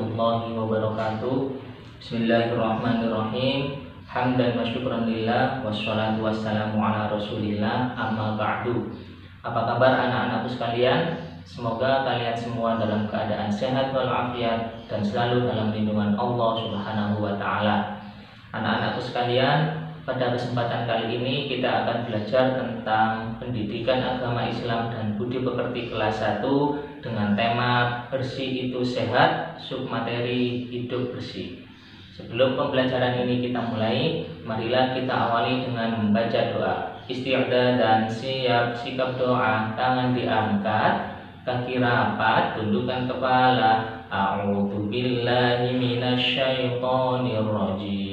warahmatullahi wabarakatuh. Bismillahirrahmanirrahim. Hamdan wa syukran lillah, wassalatu wassalamu ala rasulillah, amma ba'du. Apa kabar anak-anakku sekalian? Semoga kalian semua dalam keadaan sehat walafiat dan selalu dalam lindungan Allah Subhanahu wa taala. Anak-anakku sekalian, pada kesempatan kali ini kita akan belajar tentang pendidikan agama Islam dan budi pekerti kelas 1 dengan tema bersih itu sehat, submateri hidup bersih. Sebelum pembelajaran ini kita mulai, marilah kita awali dengan membaca doa. Isti'adha dan siap sikap doa, tangan diangkat, kaki rapat, tundukkan kepala. A'udzu billahi minasyaitonir rajim.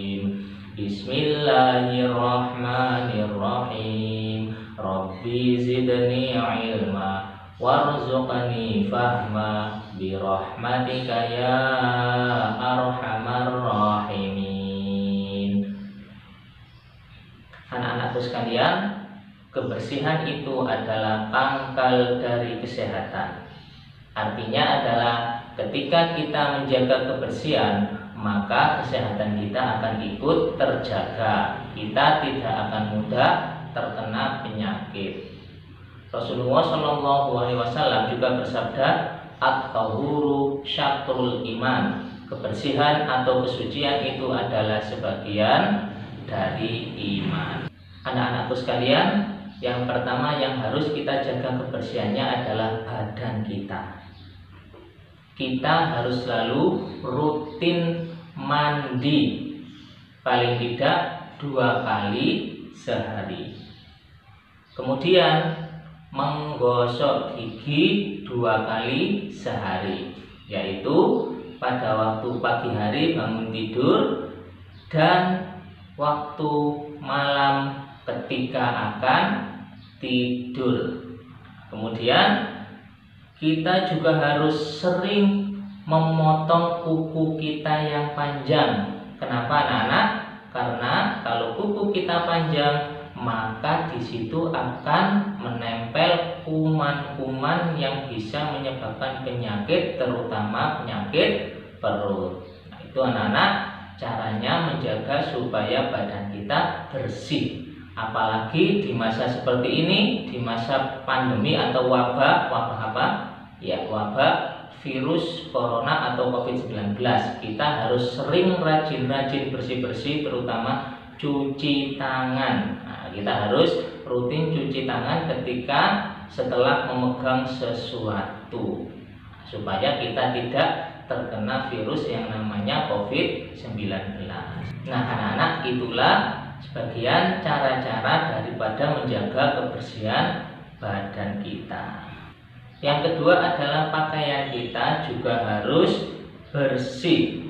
Bismillahirrahmanirrahim. Rabbi zidni ilma warzuqni fahma birahmatika ya arhamar rahimin. Anak-anakku sekalian, kebersihan itu adalah pangkal dari kesehatan. Artinya adalah ketika kita menjaga kebersihan, maka kesehatan kita akan ikut terjaga. Kita tidak akan mudah terkena penyakit. Rasulullah SAW juga bersabda, at-tahuru syatrul iman. Kebersihan atau kesucian itu adalah sebagian dari iman. Anak-anakku sekalian, yang pertama yang harus kita jaga kebersihannya adalah badan kita. Kita harus selalu rutin mandi, paling tidak 2 kali sehari. Kemudian menggosok gigi 2 kali sehari, yaitu pada waktu pagi hari bangun tidur dan waktu malam ketika akan tidur. Kemudian kita juga harus sering memotong kuku kita yang panjang. Kenapa anak-anak? Karena kalau kuku kita panjang, maka di situ akan menempel kuman-kuman yang bisa menyebabkan penyakit, terutama penyakit perut. Nah, itu anak-anak caranya menjaga supaya badan kita bersih. Apalagi di masa seperti ini, di masa pandemi atau wabah apa? Ya, wabah virus corona atau COVID-19. Kita harus sering rajin-rajin bersih-bersih, terutama cuci tangan. Nah, kita harus rutin cuci tangan ketika setelah memegang sesuatu, supaya kita tidak terkena virus yang namanya COVID-19. Nah, anak-anak, itulah sebagian cara-cara daripada menjaga kebersihan badan kita. Yang kedua adalah pakaian kita juga harus bersih.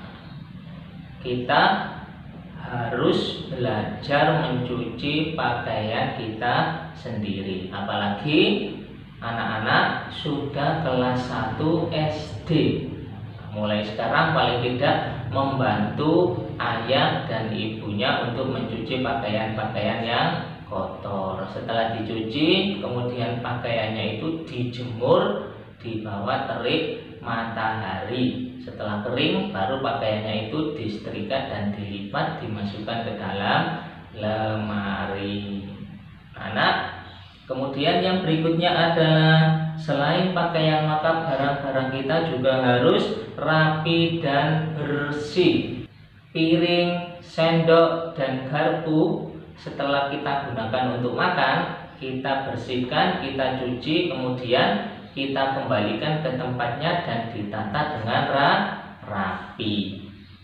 Kita harus belajar mencuci pakaian kita sendiri. Apalagi anak-anak sudah kelas 1 SD. Mulai sekarang paling tidak membantu ayah dan ibunya untuk mencuci pakaian-pakaian yang kotor. Setelah dicuci, kemudian pakaiannya itu dijemur di bawah terik matahari. Setelah kering, baru pakaiannya itu disetrika dan dilipat, dimasukkan ke dalam lemari. Anak, kemudian yang berikutnya adalah selain pakaian, maka barang-barang kita juga harus rapi dan bersih. Piring, sendok, dan garpu setelah kita gunakan untuk makan, kita bersihkan, kita cuci, kemudian kita kembalikan ke tempatnya dan ditata dengan rapi.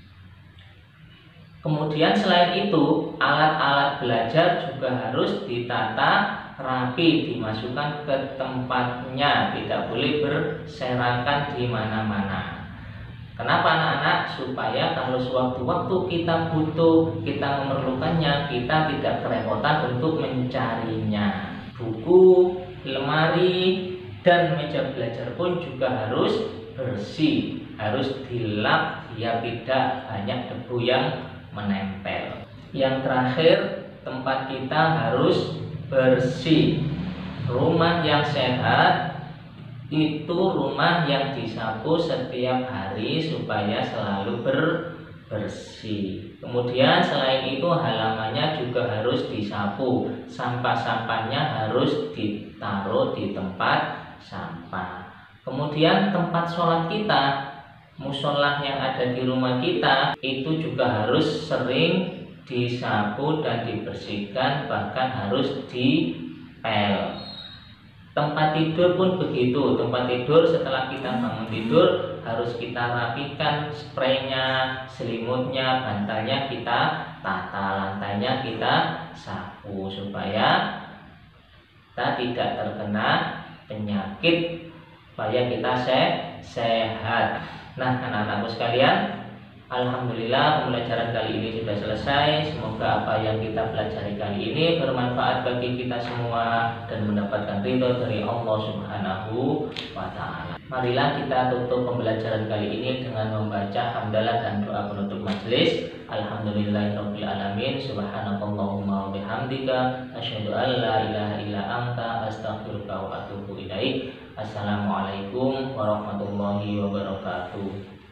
Kemudian selain itu, alat-alat belajar juga harus ditata rapi, dimasukkan ke tempatnya, tidak boleh berserakan di mana-mana. Kenapa anak-anak? Supaya kalau sewaktu-waktu kita butuh, kita memerlukannya, kita tidak kerepotan untuk mencarinya. Buku, lemari, dan meja belajar pun juga harus bersih, harus dilap biar tidak banyak debu yang menempel. Yang terakhir, tempat kita harus bersih. Rumah yang sehat itu rumah yang disapu setiap hari supaya selalu bersih. Kemudian selain itu halamannya juga harus disapu, sampah-sampahnya harus ditaruh di tempat sampah. Kemudian tempat sholat kita, musolah yang ada di rumah kita itu juga harus sering disapu dan dibersihkan, bahkan harus dipel. Tempat tidur pun begitu. Tempat tidur setelah kita bangun tidur harus kita rapikan, spraynya, selimutnya, bantalnya kita tata, lantainya kita sapu supaya kita tidak terkena penyakit, supaya kita sehat. Nah, anak-anakku sekalian, alhamdulillah pembelajaran kali ini sudah selesai. Semoga apa yang kita pelajari kali ini bermanfaat bagi kita semua dan mendapatkan ridho dari Allah Subhanahu wa Ta'ala. Marilah kita tutup pembelajaran kali ini dengan membaca hamdalah dan doa penutup majelis. Alhamdulillahirabbil alamin. Subhanakallahumma wa bihamdika asyhadu an la ilaha illa anta astaghfiruka wa atubu ilaik. Assalamualaikum warahmatullahi wabarakatuh.